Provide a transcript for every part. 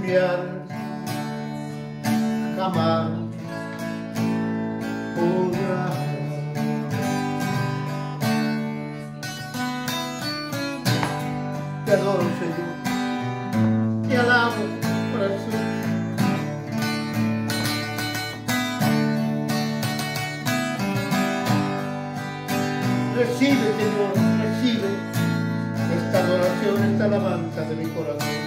cambiar, jamás podrá. Te adoro, Señor, te alabo, corazón. Recibe, Señor, recibe esta adoración, esta alabanza de mi corazón.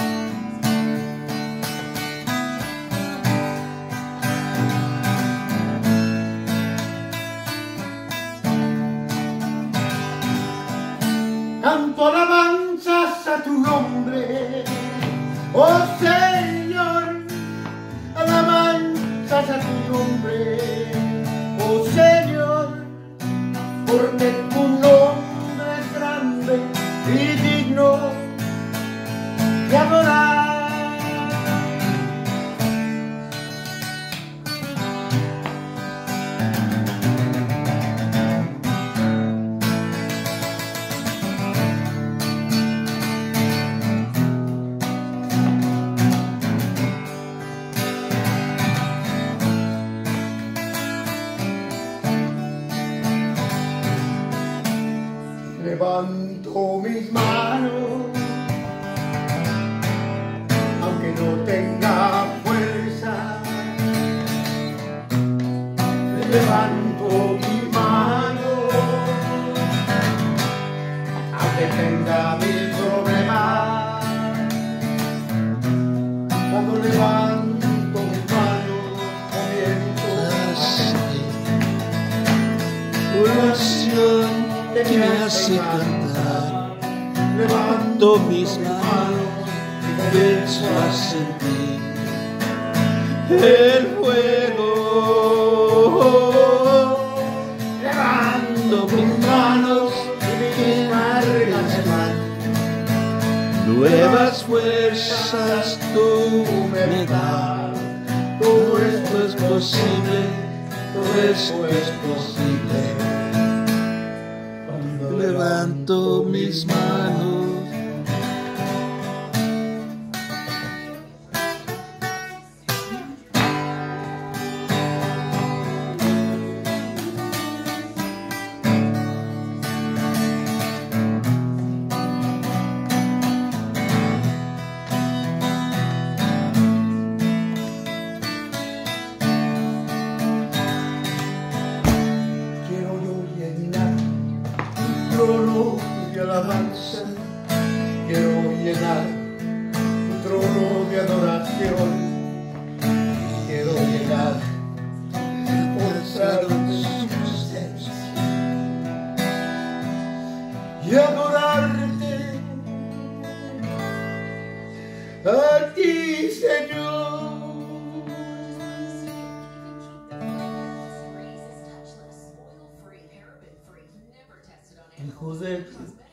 Canto alabanzas a tu nombre, oh Señor, alabanzas a tu nombre, oh Señor, porque tu nombre es grande y digno de adorar. Levanto mis manos, aunque no tenga fuerza. Levanto mis manos, aunque tenga mil problemas. Cuando levanto mis manos, comienzo a oración que me hace cantar. Levanto mis manos y comienzo a sentir el fuego. Levanto mis manos y mis marcas van. Nuevas fuerzas tú me das. Todo esto es posible, todo esto es posible. Levanto mis manos. Quiero yo llenar trono de alabanza, quiero llenar tu trono de adoración, quiero llenar postrados y adorarte a ti, Señor. Hijo de